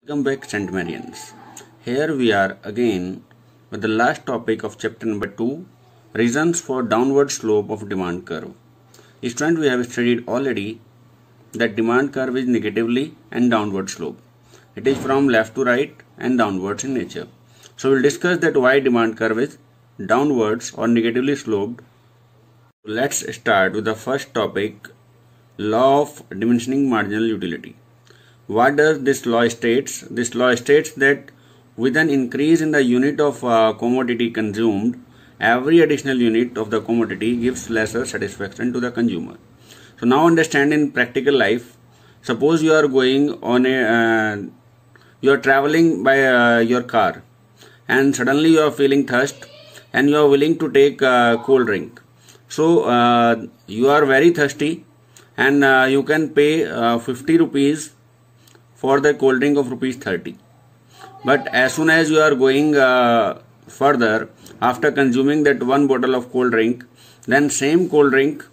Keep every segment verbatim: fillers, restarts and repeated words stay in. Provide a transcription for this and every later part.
Welcome back, Saint Marians. Here we are again with the last topic of chapter number two, reasons for downward slope of demand curve. Student, we have studied already that demand curve is negatively and downward slope. It is from left to right and downwards in nature. So we will discuss that why demand curve is downwards or negatively sloped. Let's start with the first topic, law of diminishing marginal utility. What does this law states? This law states that with an increase in the unit of uh, commodity consumed, every additional unit of the commodity gives lesser satisfaction to the consumer. So now understand in practical life, suppose you are going on a, uh, you are traveling by uh, your car and suddenly you are feeling thirst and you are willing to take a cold drink. So uh, you are very thirsty and uh, you can pay uh, fifty rupees for the cold drink of rupees thirty. But as soon as you are going uh, further, after consuming that one bottle of cold drink, then same cold drink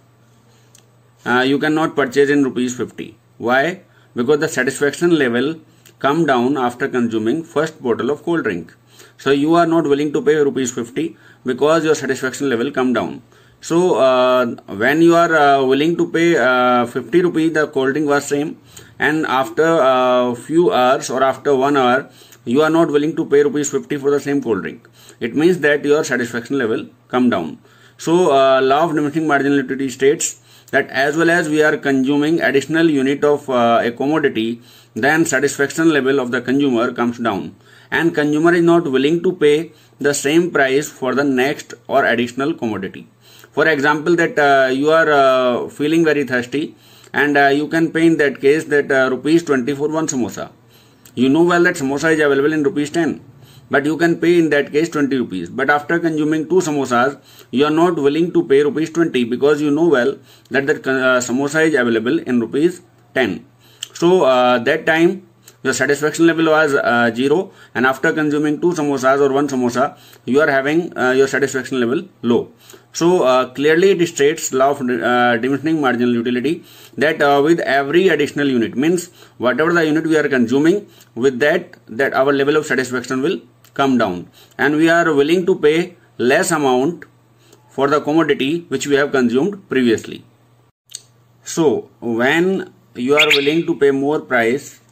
uh, you cannot purchase in rupees fifty. Why? Because the satisfaction level come down after consuming first bottle of cold drink. So you are not willing to pay rupees fifty because your satisfaction level come down. So uh, when you are uh, willing to pay uh, fifty rupees, the cold drink was same, and after a uh, few hours or after one hour, you are not willing to pay rupees fifty for the same cold drink. It means that your satisfaction level come down. So uh, law of diminishing marginal utility states that as well as we are consuming additional unit of uh, a commodity, then satisfaction level of the consumer comes down, and consumer is not willing to pay the same price for the next or additional commodity. For example, that uh, you are uh, feeling very thirsty and uh, you can pay in that case that uh, rupees twenty for one samosa. You know well that samosa is available in rupees ten, but you can pay in that case twenty rupees. But after consuming two samosas, you are not willing to pay rupees twenty because you know well that that uh, samosa is available in rupees ten. So uh, that time your satisfaction level was uh, zero, and after consuming two samosas or one samosa, you are having uh, your satisfaction level low. So uh, clearly it states law of uh, diminishing marginal utility that uh, with every additional unit, means whatever the unit we are consuming, with that that our level of satisfaction will come down, and we are willing to pay less amount for the commodity which we have consumed previously. So when you are willing to pay more price,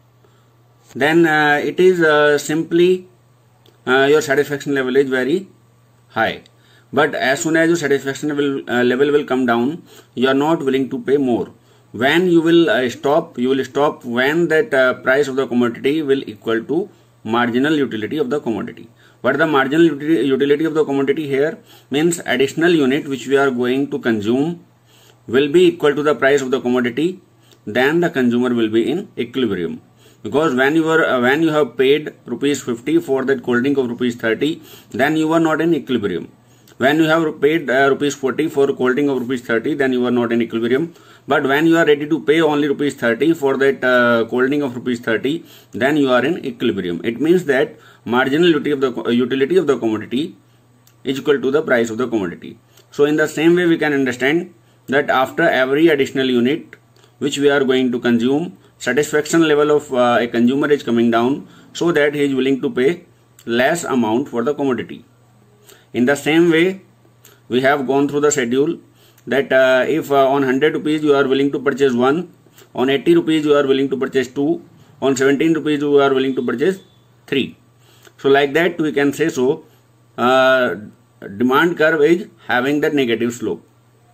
then uh, it is uh, simply uh, your satisfaction level is very high. But as soon as your satisfaction level, uh, level will come down, you are not willing to pay more. When you will uh, stop, you will stop when that uh, price of the commodity will equal to marginal utility of the commodity. What the marginal utility of the commodity here means additional unit which we are going to consume will be equal to the price of the commodity, then the consumer will be in equilibrium. Because when you are uh, when you have paid rupees fifty for that cold drink of rupees thirty, then you are not in equilibrium. When you have paid uh, rupees forty for cold drink of rupees thirty, then you are not in equilibrium. But when you are ready to pay only rupees thirty for that uh, cold drink of rupees thirty, then you are in equilibrium. It means that marginal utility of the uh, utility of the commodity is equal to the price of the commodity. So in the same way, we can understand that after every additional unit which we are going to consume, satisfaction level of uh, a consumer is coming down, so that he is willing to pay less amount for the commodity. In the same way, we have gone through the schedule that uh, if uh, on one hundred rupees you are willing to purchase one, on eighty rupees you are willing to purchase two, on seventeen rupees you are willing to purchase three. So like that we can say so uh, demand curve is having that negative slope.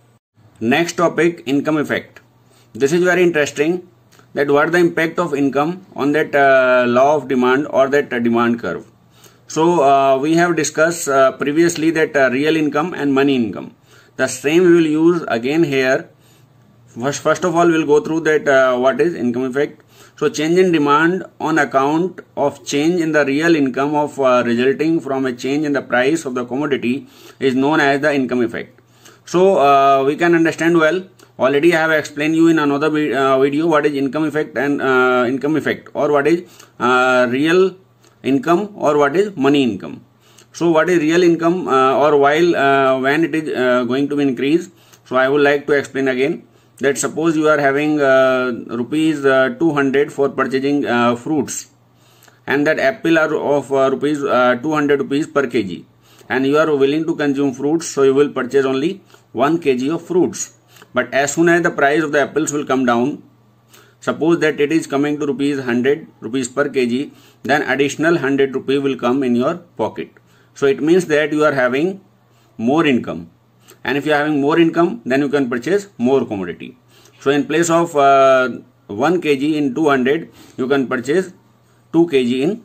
Next topic, income effect. This is very interesting, that what the impact of income on that uh, law of demand or that uh, demand curve. So uh, we have discussed uh, previously that uh, real income and money income. The same we will use again here. First, first of all, we will go through that uh, what is income effect. So change in demand on account of change in the real income of uh, resulting from a change in the price of the commodity is known as the income effect. So uh, we can understand well. Already I have explained you in another uh, video what is income effect and uh, income effect, or what is uh, real income or what is money income. So what is real income uh, or while uh, when it is uh, going to be increased. So I would like to explain again that suppose you are having uh, rupees uh, two hundred for purchasing uh, fruits, and that apple are of uh, rupees uh, two hundred rupees per kg, and you are willing to consume fruits, so you will purchase only one kg of fruits. But as soon as the price of the apples will come down, suppose that it is coming to rupees one hundred rupees per kg, then additional one hundred rupee will come in your pocket. So it means that you are having more income, and if you are having more income, then you can purchase more commodity. So in place of uh, one kg in two hundred, you can purchase two kg in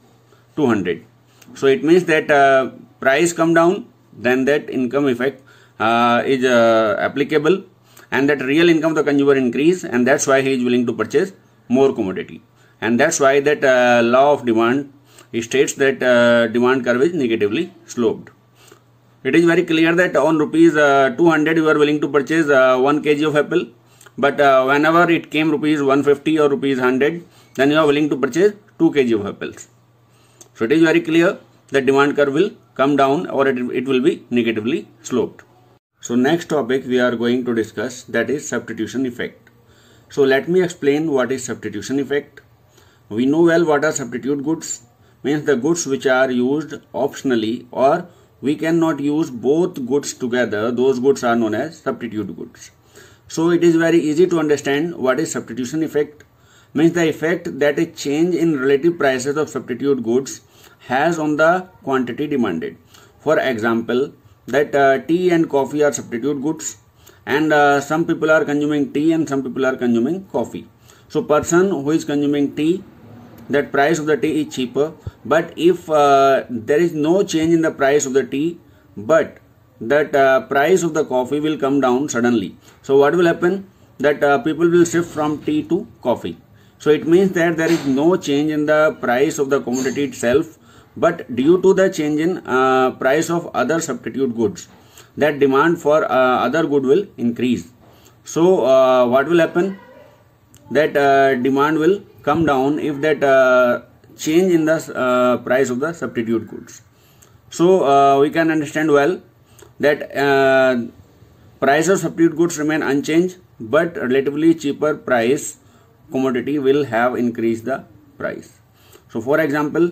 two hundred. So it means that uh, price come down, then that income effect uh, is uh, applicable, and that real income of the consumer increase, and that's why he is willing to purchase more commodity. And that's why that uh, law of demand states that uh, demand curve is negatively sloped. It is very clear that on rupees uh, two hundred you are willing to purchase uh, one kg of apple, but uh, whenever it came rupees one fifty or rupees one hundred, then you are willing to purchase two kg of apples. So it is very clear that demand curve will come down, or it, it will be negatively sloped. So next topic we are going to discuss, that is substitution effect. So let me explain what is substitution effect. We know well what are substitute goods. Means the goods which are used optionally, or we cannot use both goods together. Those goods are known as substitute goods. So it is very easy to understand what is substitution effect. Means the effect that a change in relative prices of substitute goods has on the quantity demanded. For example, that uh, tea and coffee are substitute goods, and uh, some people are consuming tea and some people are consuming coffee. So person who is consuming tea, that price of the tea is cheaper, but if uh, there is no change in the price of the tea, but that uh, price of the coffee will come down suddenly. So what will happen? That uh, people will shift from tea to coffee. So it means that there is no change in the price of the commodity itself, but due to the change in uh, price of other substitute goods, that demand for uh, other good will increase. So uh, what will happen? That uh, demand will come down if that uh, change in the uh, price of the substitute goods. So uh, we can understand well that uh, price of substitute goods remain unchanged, but relatively cheaper price commodity will have increased the price. So for example,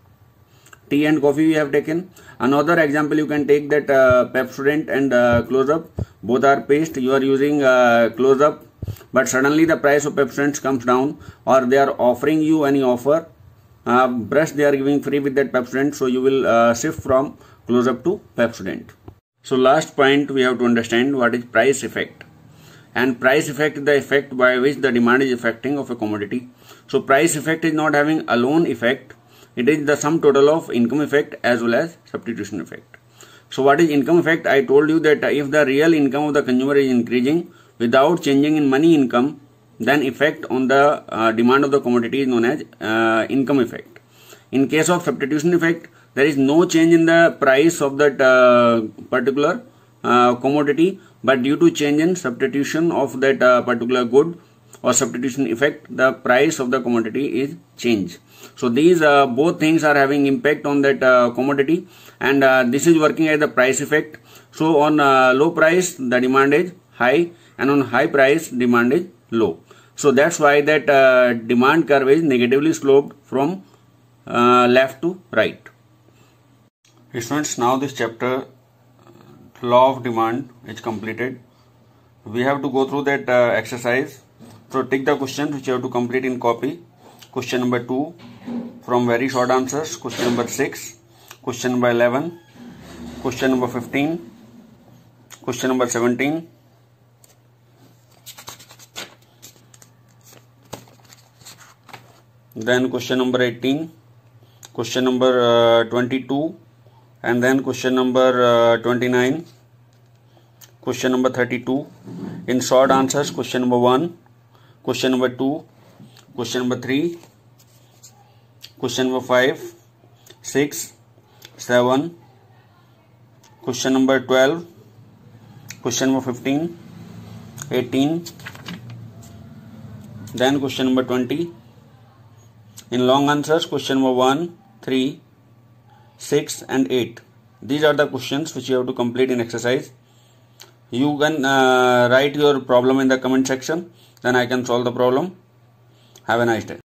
tea and coffee we have taken. Another example you can take, that uh, Pepsodent and uh, Close-Up, both are paste. You are using uh, Close-Up, but suddenly the price of Pepsodent comes down, or they are offering you any offer, uh, brush they are giving free with that Pepsodent, so you will uh, shift from Close-Up to Pepsodent. So last point we have to understand what is price effect. And price effect is the effect by which the demand is affecting of a commodity. So price effect is not having alone effect. It is the sum total of income effect as well as substitution effect. So what is income effect? I told you that if the real income of the consumer is increasing without changing in money income, then effect on the uh, demand of the commodity is known as uh, income effect. In case of substitution effect, there is no change in the price of that uh, particular uh, commodity, but due to change in substitution of that uh, particular good or substitution effect, the price of the commodity is changed. So these uh, both things are having impact on that uh, commodity, and uh, this is working as the price effect. So on uh, low price the demand is high, and on high price demand is low. So that's why that uh, demand curve is negatively sloped from uh, left to right. Students, now this chapter law of demand is completed. We have to go through that uh, exercise. So take the questions which you have to complete in copy. Question number two from very short answers. Question number six. Question number eleven. Question number fifteen. Question number seventeen. Then question number eighteen. Question number uh, twenty-two. And then question number uh, twenty-nine. Question number thirty-two. In short answers, question number one. Question number two. Question number three. Question number five. six. seven. Question number twelve. Question number fifteen. eighteen. Then question number twenty. In long answers, question number one, three, six and eight. These are the questions which you have to complete in exercise. You can uh, write your problem in the comment section, then I can solve the problem. Have a nice day.